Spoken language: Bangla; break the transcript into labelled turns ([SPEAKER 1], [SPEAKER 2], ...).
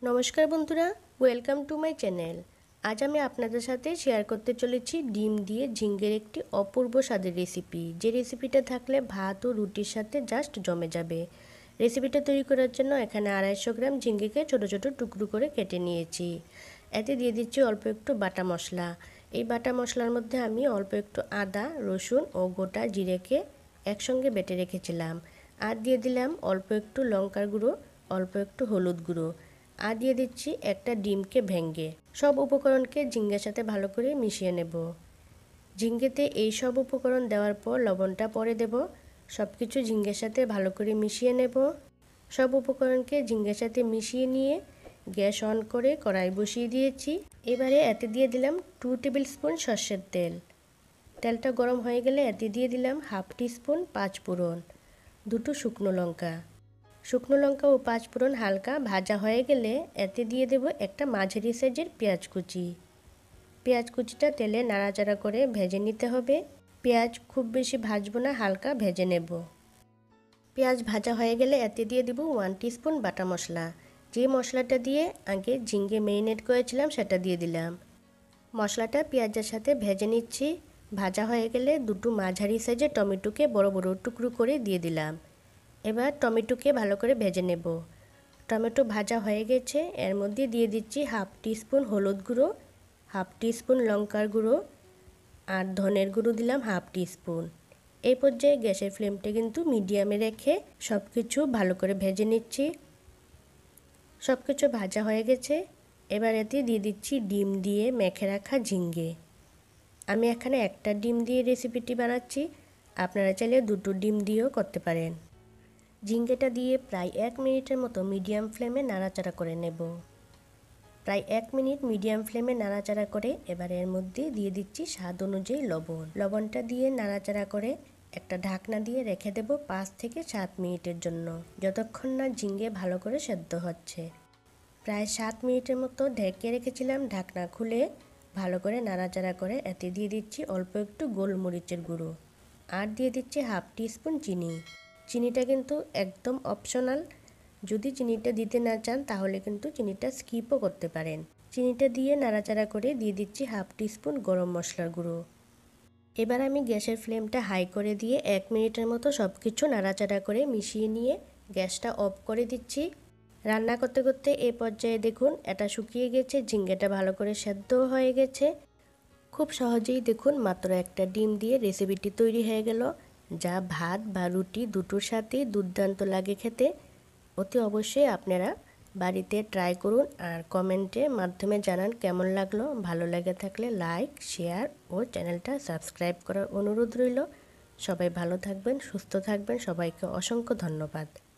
[SPEAKER 1] নমস্কার বন্ধুরা, ওয়েলকাম টু মাই চ্যানেল। আজ আমি আপনাদের সাথে শেয়ার করতে চলেছি ডিম দিয়ে ঝিঙ্গের একটি অপূর্ব স্বাদের রেসিপি, যে রেসিপিটা থাকলে ভাত ও রুটির সাথে জাস্ট জমে যাবে। রেসিপিটা তৈরি করার জন্য এখানে 250 গ্রাম ঝিঙ্গেকে ছোট ছোট টুকরো করে কেটে নিয়েছি। এতে দিয়ে দিচ্ছি অল্প একটু বাটা মশলা। এই বাটা মশলার মধ্যে আমি অল্প একটু আদা, রসুন ও গোটা জিরেকে একসঙ্গে বেটে রেখেছিলাম। আর দিয়ে দিলাম অল্প একটু লঙ্কার গুঁড়ো, অল্প একটু হলুদ গুঁড়ো, আর দিয়ে দিচ্ছি একটা ডিমকে ভেঙে। সব উপকরণকে ঝিঙ্গের সাথে ভালো করে মিশিয়ে নেব। ঝিঙ্গেতে এই সব উপকরণ দেওয়ার পর লবণটা পরে দেব। সব কিছু ঝিঙ্গের সাথে ভালো করে মিশিয়ে নেব। সব উপকরণকে ঝিঙ্গের সাথে মিশিয়ে নিয়ে গ্যাস অন করে কড়াই বসিয়ে দিয়েছি। এবারে এতে দিয়ে দিলাম 2 টেবিল স্পুন সর্ষের তেল। তেলটা গরম হয়ে গেলে এতে দিয়ে দিলাম হাফ টিস্পুন পাঁচফোড়ন, দুটো শুকনো লঙ্কা। শুকনো লঙ্কা ও পাঁচফোড়ন হালকা ভাজা হয়ে গেলে এতে দিয়ে দেব একটা মাঝারি সাইজের পেঁয়াজ কুচি। পেঁয়াজ কুচিটা তেলে নাড়াচাড়া করে ভেজে নিতে হবে। পেঁয়াজ খুব বেশি ভাজবো না, হালকা ভেজে নেব। পেঁয়াজ ভাজা হয়ে গেলে এতে দিয়ে দেব 1 টিস্পুন বাটা মশলা। যে মশলাটা দিয়ে আগে ঝিঙ্গে ম্যারিনেট করেছিলাম সেটা দিয়ে দিলাম। মশলাটা পেঁয়াজের সাথে ভেজে নিচ্ছি। ভাজা হয়ে গেলে দুটো মাঝারি সাইজের টমেটোকে বড় বড় টুকরো করে দিয়ে দিলাম। এবার টমেটোকে ভালো করে ভেজে নেব। টমেটো ভাজা হয়ে গেছে, এর মধ্যে দিয়ে দিচ্ছি হাফ টিস্পুন হলুদ গুঁড়ো, হাফ টিস্পুন লঙ্কার গুঁড়ো আর ধনের গুঁড়ো দিলাম হাফ টিস্পুন। এই পর্যায়ে গ্যাসের ফ্লেমটা কিন্তু মিডিয়ামে রেখে সব কিছু ভালো করে ভেজে নিচ্ছি। সব কিছু ভাজা হয়ে গেছে, এবার এতে দিয়ে দিচ্ছি ডিম দিয়ে মেখে রাখা ঝিঙ্গে। আমি এখানে একটা ডিম দিয়ে রেসিপিটি বানাচ্ছি, আপনারা চাইলে দুটো ডিম দিয়েও করতে পারেন। ঝিঙ্গেটা দিয়ে প্রায় 1 মিনিটের মতো মিডিয়াম ফ্লেমে নাড়াচাড়া করে নেব। প্রায় 1 মিনিট মিডিয়াম ফ্লেমে নাড়াচাড়া করে এবার এর মধ্যে দিয়ে দিচ্ছি স্বাদ অনুযায়ী লবণ। লবণটা দিয়ে নাড়াচাড়া করে একটা ঢাকনা দিয়ে রেখে দেব 5 থেকে 7 মিনিটের জন্য, যতক্ষণ না ঝিঙ্গে ভালো করে সেদ্ধ হচ্ছে। প্রায় 7 মিনিটের মতো ঢেকে রেখেছিলাম। ঢাকনা খুলে ভালো করে নাড়াচাড়া করে এতে দিয়ে দিচ্ছি অল্প একটু গোলমরিচের গুঁড়ো আর দিয়ে দিচ্ছি হাফ টিস্পুন চিনি। চিনিটা কিন্তু একদম অপশনাল, যদি চিনিটা দিতে না চান তাহলে কিন্তু চিনিটা স্কিপও করতে পারেন। চিনিটা দিয়ে নাড়াচাড়া করে দিয়ে দিচ্ছি হাফ টিস্পুন গরম মশলার গুঁড়ো। এবার আমি গ্যাসের ফ্লেমটা হাই করে দিয়ে 1 মিনিটের মতো সব কিছু নাড়াচাড়া করে মিশিয়ে নিয়ে গ্যাসটা অফ করে দিচ্ছি। রান্না করতে করতে এই পর্যায়ে দেখুন এটা শুকিয়ে গেছে, ঝিঙ্গেটা ভালো করে সেদ্ধও হয়ে গেছে। খুব সহজেই দেখুন মাত্র একটা ডিম দিয়ে রেসিপিটি তৈরি হয়ে গেল, যা ভাত বা রুটি দুটোর সাথেই দুর্দান্ত লাগে খেতে। অতি অবশ্যই আপনারা বাড়িতে ট্রাই করুন আর কমেন্টের মাধ্যমে জানান কেমন লাগলো। ভালো লেগে থাকলে লাইক, শেয়ার ও চ্যানেলটা সাবস্ক্রাইব করার অনুরোধ রইল। সবাই ভালো থাকবেন, সুস্থ থাকবেন, সবাইকে অসংখ্য ধন্যবাদ।